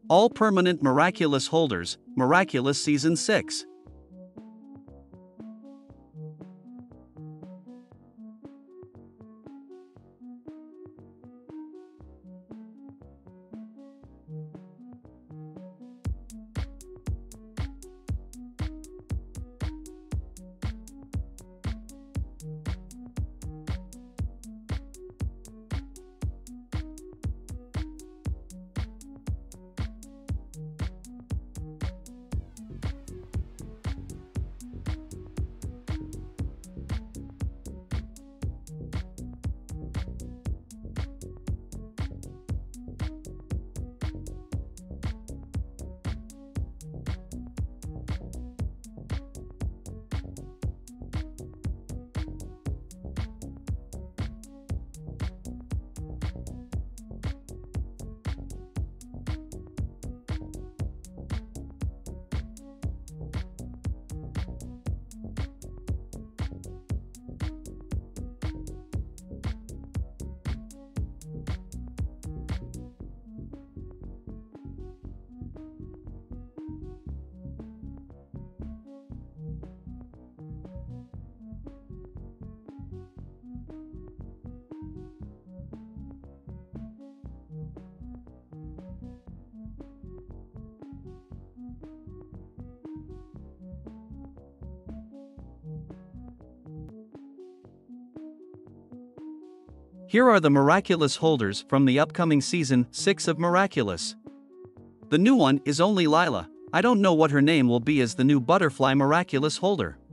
All permanent Miraculous holders, Miraculous Season 6. Here are the Miraculous holders from the upcoming Season 6 of Miraculous. The new one is only Lila. I don't know what her name will be as the new Butterfly Miraculous holder.